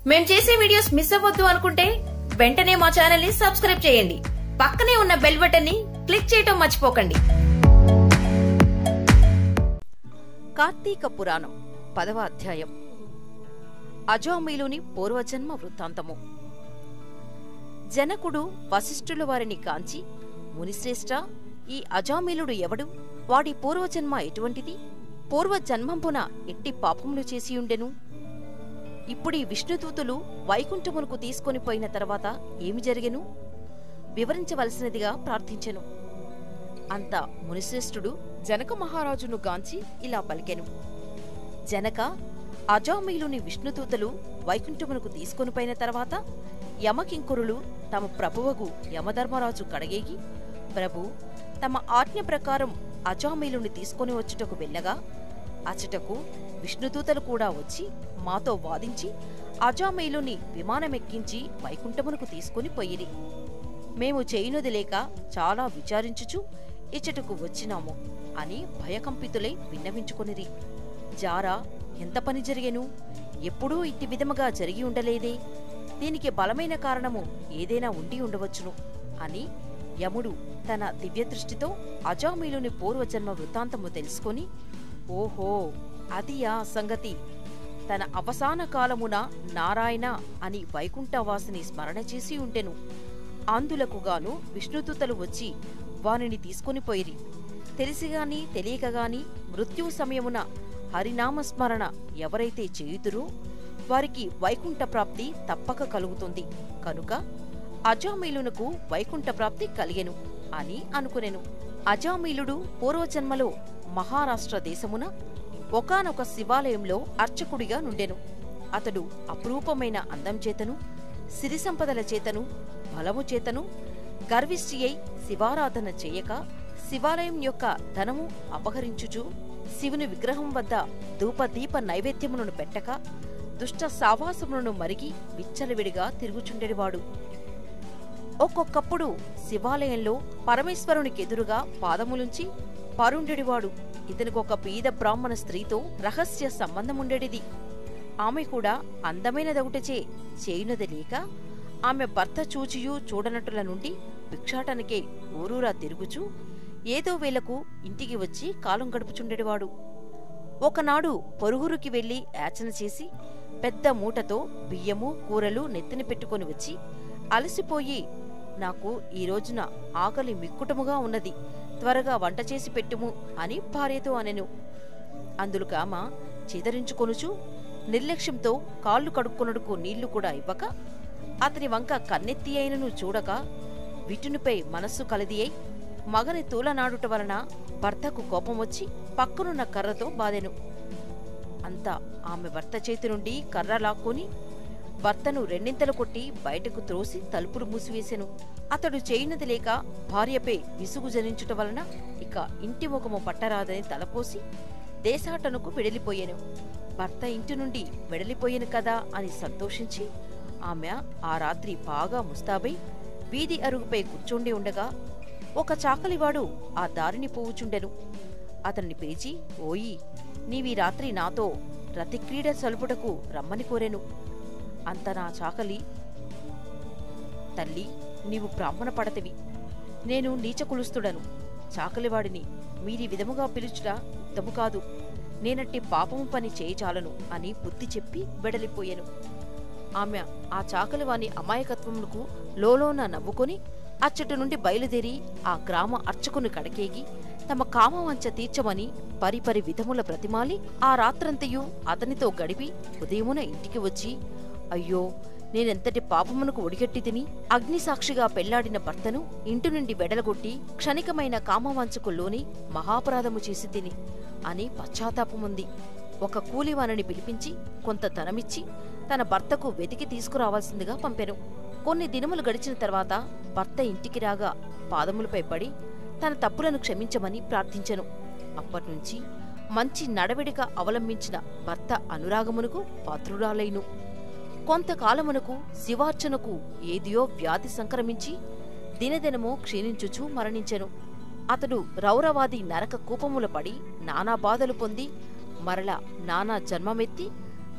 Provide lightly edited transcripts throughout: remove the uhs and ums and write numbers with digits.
మేము చేసే videos miss అవ్వద్దు అనుకుంటే వెంటనే మా ఛానల్ ని సబ్స్క్రైబ్ చేయండి. పక్కనే ఉన్న బెల్ బటన్ ని క్లిక్ చేయటం మర్చిపోకండి. కార్తీక పురాణం 10వ అధ్యాయం. అజామిలుని పూర్వజన్మ వృత్తాంతము. జనకుడు వశిష్ఠుల వారిని కాంచి, మునిశ్రేష్ఠ, ఈ అజామిలుడు ఎవడు? వాడి పూర్వజన్మ ఎటువంటిది? పూర్వజన్మంపున ఎట్టి పాపములు చేసియుండెను? ఇప్పుడీ విష్ణుదూతులు వైకుంఠమునకు తీసుకొని పోయిన తర్వాత ఏమి జరిగెను? వివరించవలసినదిగా ప్రార్థించెను. అంత మునిశ్రేష్ఠుడు జనక మహారాజును గాంచి ఇలా పలికెను. జనక, అజామిలుని విష్ణుదూతలు వైకుంఠమునకు తీసుకొని పోయిన తర్వాత యమకింకురులు తమ ప్రభువగు యమధర్మరాజు కడగేగి, ప్రభు, తమ ఆజ్ఞ ప్రకారం అజామిలుని తీసుకొని వచ్చుటకు వెళ్ళగా అచటకు విష్ణుదూతలు కూడా వచ్చి మాతో వాదించి అజామిలుని విమానమెక్కించి వైకుంఠమునకు తీసుకుని పోయిరి. మేము చేయునది లేక చాలా విచారించుచు ఇచ్చటకు వచ్చినాము అని భయకంపితులై విన్నవించుకొనిరి. జారా, ఎంత పని జరిగెను? ఎప్పుడూ ఇట్టి విధముగా జరిగి ఉండలేదే. దీనికి బలమైన కారణము ఏదైనా ఉండి ఉండవచ్చును అని యముడు తన దివ్యదృష్టితో అజామిలుని పూర్వజన్మ వృత్తాంతము తెలుసుకొని, ఓహో, అదియా సంగతి. తన అవసాన కాలమున నారాయణ అని వైకుంఠవాసిని స్మరణ చేసి ఉండెను. అందులకుగాను విష్ణుదూతలు వచ్చి వానిని తీసుకొని పోయిరి. తెలిసిగాని తెలియకగాని మృత్యు సమయమున హరినామస్మరణ ఎవరైతే చేయుదురో వారికి వైకుంఠ ప్రాప్తి తప్పక కలుగుతుంది. కనుక అజామిలునకు వైకుంఠ ప్రాప్తి కలిగెను అని అనుకునెను. అజామిలుడు పూర్వజన్మలో మహారాష్ట్ర దేశమున ఒకానొక శివాలయంలో అర్చకుడిగా నుండెను. అతడు అపురూపమైన అందం చేతను, సిరి సంపదల చేతను, బలము చేతను గర్విష్ఠి అయి శివారాధన చేయక శివాలయం యొక్క ధనము అపహరించుచు శివుని విగ్రహం వద్ద ధూపదీప నైవేద్యములను పెట్టక దుష్ట సావాసములను మరిగి విచ్చలవిడిగా తిరుగుచుండెడివాడు. ఒక్కొక్కప్పుడు శివాలయంలో పరమేశ్వరునికెదురుగా పాదములుంచి పరుండెడివాడు. ఇతనికొక బీద బ్రాహ్మణ స్త్రీతో రహస్య సంబంధముండెడిది. ఆమె కూడా అందమైనదొకటచే చేయునది లేక ఆమె భర్త చూచియూ చూడనట్టుల నుండి భిక్షాటనకే ఊరూరా తిరుగుచూ ఏదో వేళకు ఇంటికి వచ్చి కాలం గడుపుచుండెడివాడు. ఒకనాడు పొరుగురికి వెళ్లి యాచన చేసి పెద్ద మూటతో బియ్యము కూరలు నెత్తిన పెట్టుకొని వచ్చి అలసిపోయి, నాకు ఈ రోజున ఆకలి మిక్కుటముగా ఉన్నది, త్వరగా వంట చేసి పెట్టుము అని భార్యతో అనెను. అందులుకామ చిదరించుకొనుచు నిర్లక్ష్యంతో కాళ్ళు కడుక్కొనుడుకు నీళ్లు కూడా ఇవ్వక అతని వంక కన్నెత్తి అయినను చూడక విటునిపై మనస్సు కలిది అయి మగని తూలనాడుట వలన భర్తకు కోపమొచ్చి పక్కనున్న కర్రతో బాదెను. అంతా ఆమె భర్త చేతి నుండి కర్ర లాక్కొని భర్తను రెండింతలు కొట్టి బయటకు త్రోసి తలుపులు మూసివేసెను. అతడు చేయునది లేక భార్యపై విసుగు జనించుట వలన ఇక ఇంటి ముఖము పట్టరాదని తలపోసి దేశాటనకు వెడలిపోయెను. భర్త ఇంటి నుండి వెడలిపోయెను కదా అని సంతోషించి ఆమె ఆ రాత్రి బాగా ముస్తాబై వీధి అరుగుపై కూర్చుండి ఉండగా ఒక చాకలివాడు ఆ దారిని పోవుచుండెను. అతన్ని పిలిచి, ఓయి, నీవీ రాత్రి నాతో రతిక్రీడ సలుపుటకు రమ్మని కోరెను. అంత నా చాకలి, తల్లి, నీవు బ్రాహ్మణ పడతివి, నేను నీచకులుస్తుడను. చాకలివాడిని మీరీ విధముగా పిలుచుట ఉత్తము కాదు, నేనట్టి పాపము పని చేయచాలను అని బుద్ధి చెప్పి వెడలిపోయెను. ఆమె ఆ చాకలివాని అమాయకత్వమునకు లోలోన నవ్వుకొని అచ్చటి నుండి బయలుదేరి ఆ గ్రామ అర్చకుని కడకేగి తమ కామవంచ తీర్చమని పరిపరి విధముల బ్రతిమాలి ఆ రాత్రంతయు అతనితో గడిపి ఉదయమున ఇంటికి వచ్చి, అయ్యో, నేనెంతటి పాపమునకు ఒడిగట్టి తిని అగ్నిసాక్షిగా పెళ్లాడిన భర్తను ఇంటి నుండి వెడలగొట్టి క్షణికమైన కామవంచకు లోని మహాపరాధము చేసి తిని అని పశ్చాత్తాపముంది. ఒక కూలివానని పిలిపించి కొంత ధనమిచ్చి తన భర్తకు వెతికి తీసుకురావాల్సిందిగా పంపెను. కొన్ని దినములు గడిచిన తర్వాత భర్త ఇంటికి రాగా పాదములపై పడి తన తప్పులను క్షమించమని ప్రార్థించెను. అప్పట్నుంచి మంచి నడవడిక అవలంబించిన భర్త అనురాగమునకు పాత్రురాలైను. కొంతకాలమునకు శివార్చనకు ఏదియో వ్యాధి సంక్రమించి దినదినము క్షీణించుచూ మరణించెను. అతడు రౌరవాది నరక కూపముల పడి నానా బాధలు పొంది మరల నానా జన్మమెత్తి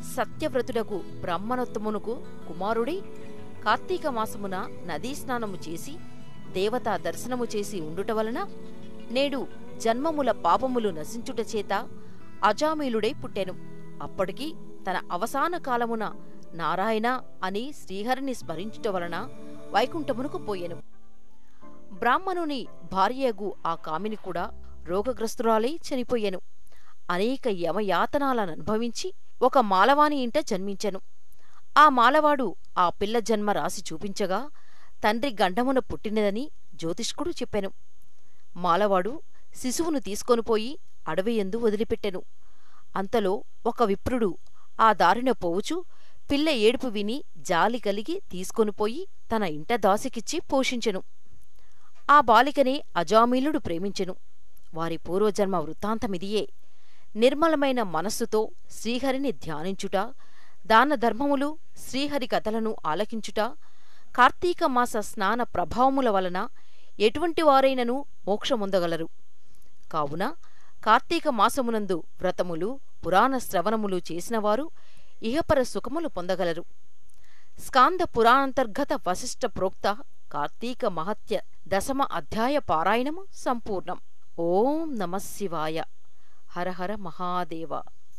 సత్యవ్రతుడకు బ్రాహ్మణోత్తమునకు కుమారుడై కార్తీక మాసమున నదీ స్నానము చేసి దేవతా దర్శనము చేసి ఉండుట వలన నేడు జన్మముల పాపములు నశించుట చేత అజామీలుడై పుట్టెను. అప్పటికి తన అవసాన కాలమున నారాయణ అని శ్రీహరిని స్మరించుట వలన వైకుంఠమునకు పోయెను. బ్రాహ్మణుని భార్యగు ఆ కామిని కూడా రోగగ్రస్తురాలై చనిపోయెను. అనేక యమయాతనాలననుభవించి ఒక మాలవాని ఇంట జన్మించెను. ఆ మాలవాడు ఆ పిల్ల జన్మ రాసి చూపించగా తండ్రి గండమున పుట్టినదని జ్యోతిష్కుడు చెప్పెను. మాలవాడు శిశువును తీసుకొనిపోయి అడవియందు వదిలిపెట్టెను. అంతలో ఒక విప్రుడు ఆ దారిన పోవుచు పిల్ల ఏడుపు విని జాలి కలిగి తీసుకొనిపోయి తన ఇంట దాసికిచ్చి పోషించెను. ఆ బాలికనే అజామీలుడు ప్రేమించెను. వారి పూర్వజన్మ వృత్తాంతమిదియే. నిర్మలమైన మనస్సుతో శ్రీహరిని ధ్యానించుట, దానధర్మములు, శ్రీహరి కథలను ఆలకించుట, కార్తీక మాస స్నాన ప్రభావముల వలన ఎటువంటి వారైనను మోక్షముందగలరు. కావున కార్తీక మాసమునందు వ్రతములు, పురాణ శ్రవణములు చేసినవారు ఇహపర సుఖములు పొందగలరు. స్కాంద పురాణాంతర్గత వశిష్ఠ ప్రోక్త కార్తీక మహత్య దశమ అధ్యాయ పారాయణము సంపూర్ణం. ఓం నమః శివాయ. హర హర మహాదేవ.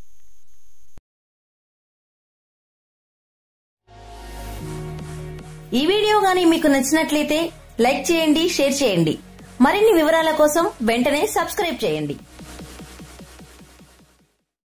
ఈ వీడియో గానీ మీకు నచ్చినట్లయితే లైక్ చేయండి, షేర్ చేయండి. మరిన్ని వివరాల కోసం వెంటనే సబ్స్క్రైబ్ చేయండి.